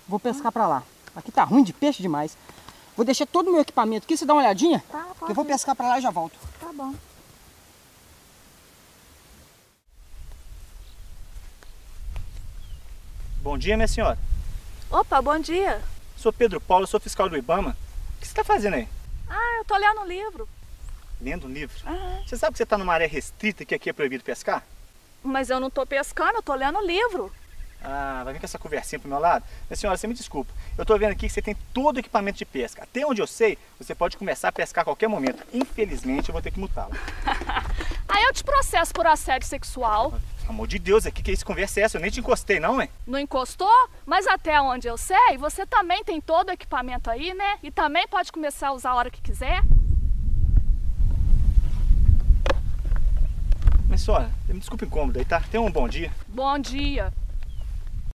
Vou pescar pra lá. Aqui tá ruim de peixe demais. Vou deixar todo o meu equipamento aqui, você dá uma olhadinha? Tá, Que eu vou pescar pra lá e já volto. Tá bom. Bom dia, minha senhora. Opa, bom dia. Sou Pedro Paulo, sou fiscal do IBAMA. O que você está fazendo aí? Ah, eu tô lendo um livro. Lendo um livro? Aham. Você sabe que você está numa área restrita e que aqui é proibido pescar? Mas eu não tô pescando, eu tô lendo um livro. Ah, vai vir com essa conversinha pro meu lado? Minha senhora, você me desculpa. Eu tô vendo aqui que você tem todo o equipamento de pesca. Até onde eu sei, você pode começar a pescar a qualquer momento. Infelizmente, eu vou ter que multá-la. Aí eu te processo por assédio sexual. Pelo amor de Deus, aqui que isso conversa é essa? Eu nem te encostei, não, hein? Não encostou? Mas até onde eu sei, você também tem todo o equipamento aí, né? E também pode começar a usar a hora que quiser. Minha senhora, me desculpa o incômodo aí, tá? Tenha um bom dia. Bom dia.